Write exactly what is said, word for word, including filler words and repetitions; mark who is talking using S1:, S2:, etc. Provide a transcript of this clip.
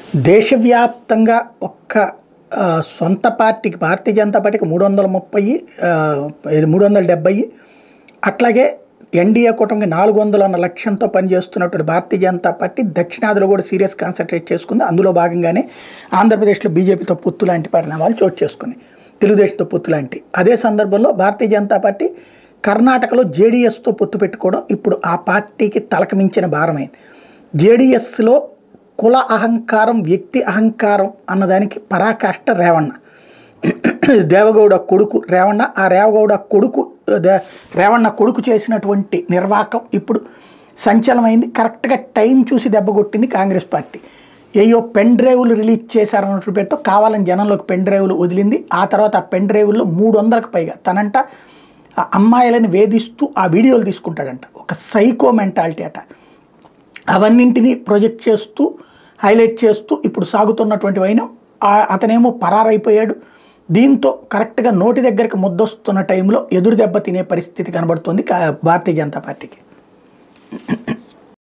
S1: దేశవ్యాప్తంగా ఒక్క ఆహ్, సొంత పార్టీకి భారతీయ జనతా పార్టీకి మూడు వందల ముప్పై ఆహ్, ఇది మూడు వందల డెబ్బై అట్లాగే ఎన్డీఏ కూటమికి నాలుగు వందలు అన్న లక్ష్యంతో పనిచేస్తున్నటువంటి భారతీయ జనతా పార్టీ దక్షిణాదిలో కూడా సీరియస్ కాన్సన్ట్రేట్ చేసుకుంది. అందులో భాగంగానే ఆంధ్రప్రదేశ్లో బీజేపీతో పొత్తు లాంటి పరిణామాలు చోటు చేసుకున్నాయి. తెలుగుదేశంతో పొత్తు లాంటి. అదే సందర్భంలో భారతీయ జనతా పార్టీ కర్ణాటకలో జేడీఎస్తో పొత్తు పెట్టుకోవడం ఇప్పుడు ఆ పార్టీకి తలకమించిన భారమైంది. జేడీఎస్లో కుల అహంకారం, వ్యక్తి అహంకారం అన్నదానికి పరాకాష్ట రేవಣ್ణ. దేవగౌడ కొడుకు రేవಣ್ణ. ఆ రేవగౌడ కొడుకు రేవಣ್ణ కొడుకు చేసినటువంటి నిర్వాకం ఇప్పుడు సంచలనమైంది. కరెక్ట్గా టైం చూసి దెబ్బ కొట్టింది కాంగ్రెస్ పార్టీ. ఏయో పెన్ డ్రైవ్లు రిలీజ్ చేశారన్నట్టు పేరుతో కావాలని జనంలోకి పెన్ డ్రైవ్లు వదిలింది. ఆ తర్వాత ఆ పెన్ డ్రైవ్ల్లో మూడు వందలకు పైగా తనంట అమ్మాయిలని వేధిస్తూ ఆ వీడియోలు తీసుకుంటాడంట. ఒక సైకో మెంటాలిటీ అట. అవన్నింటినీ ప్రొజెక్ట్ చేస్తూ హైలైట్ చేస్తూ ఇప్పుడు సాగుతున్నటువంటి వైనం. అతనేమో పరారైపోయాడు. దీంతో కరెక్ట్గా నోటి దగ్గరికి ముద్దొస్తున్న టైంలో ఎదురు దెబ్బ తినే పరిస్థితి కనబడుతుంది భారతీయ జనతా పార్టీకి.